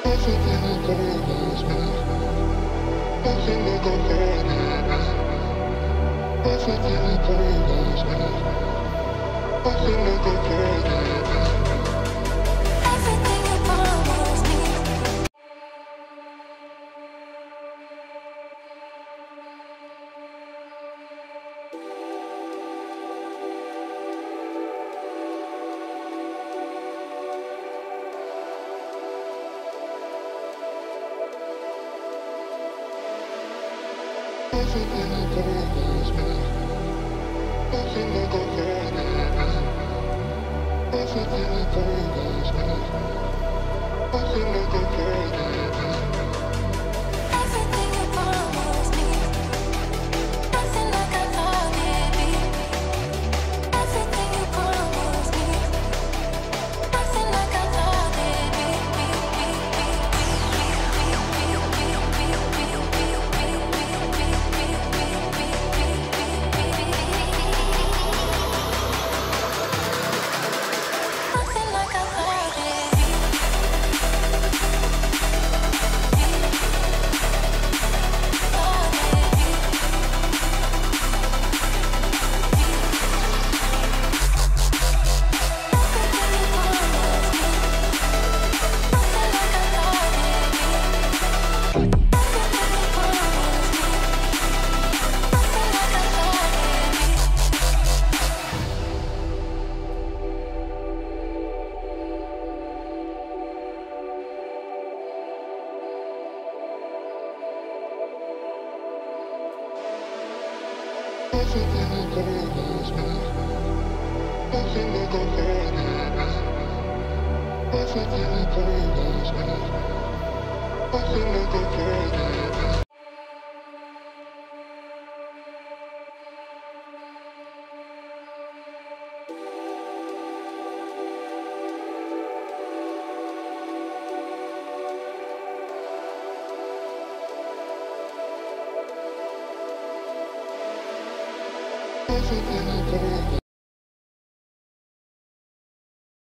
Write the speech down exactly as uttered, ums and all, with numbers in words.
Everything follows me. Nothing like I thought it'd be. Everything follows me. Nothing like I thought it'd be. Everything follows me. Everything follows me. Nothing like I thought it'd be. Everything follows me. Nothing like I thought it'd be. Everything follows me. Nothing like I thought it'd be. Everything follows me. Nothing like I thought it'd be. Nothing like I thought it'd be. Everything follows me. Nothing like I thought it'd be. Everything follows me. Nothing like I thought it'd be. Everything follows me.